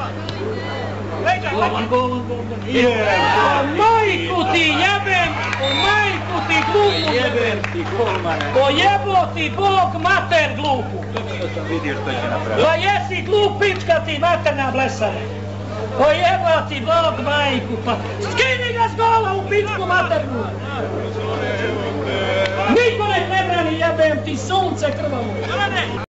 Golman. Majku ti jebem, majku ti glupu jebem. Pojebo ti Bog mater glupu. Točno sam vidio što će napraviti. Pa jesi glup pička ti materna blesare. Pojeba ti Bog majku, pa skini ga s gola u pičku maternu. Niko nek ne brani jebem ti sunce krvavo.